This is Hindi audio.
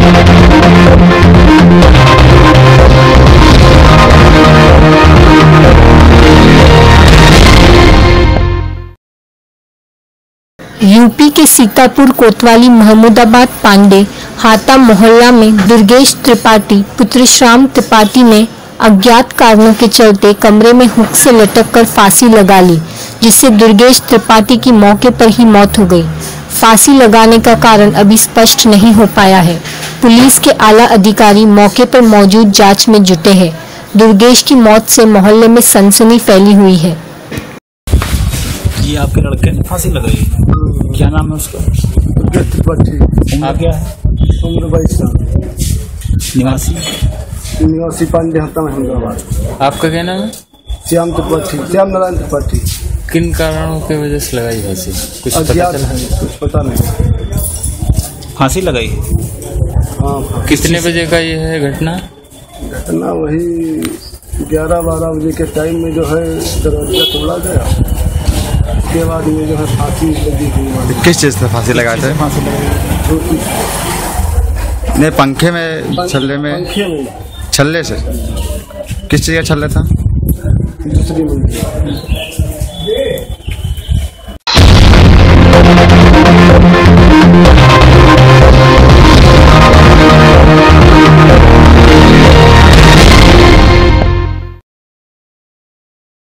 यूपी के सीतापुर कोतवाली महमूदाबाद पांडे हाता मोहल्ला में दुर्गेश त्रिपाठी पुत्र श्याम त्रिपाठी ने अज्ञात कारणों के चलते कमरे में हुक से लटककर फांसी लगा ली, जिससे दुर्गेश त्रिपाठी की मौके पर ही मौत हो गई। फांसी लगाने का कारण अभी स्पष्ट नहीं हो पाया है। पुलिस के आला अधिकारी मौके पर मौजूद जांच में जुटे हैं। दुर्गेश की मौत से मोहल्ले में सनसनी फैली हुई है। ये आपके लड़के ने फांसी लगाई, क्या नाम है उसका? उम्र क्या है? उम्र 22 साल। निवासी पांडे हाता महमूदाबाद। आपका क्या नाम है? श्याम नारायण त्रिपाठी। किन कारणों की वजह से लगाई फांसी? कुछ पता चला है? कुछ पता नहीं। फांसी लगाई? हाँ। कितने बजे का ये है घटना? घटना वही 11-12 बजे के टाइम में जो है दरवाजा तोड़ा गया। उसके बाद में जो है फांसी लगी हुई। किस चीज़ से फांसी लगाए थे? फांसी लगाई नहीं, पंखे में, छल्ले में? पंखे में। छल्ले से? किस चीज़ का छल्ला था? दूसरी मंजिल।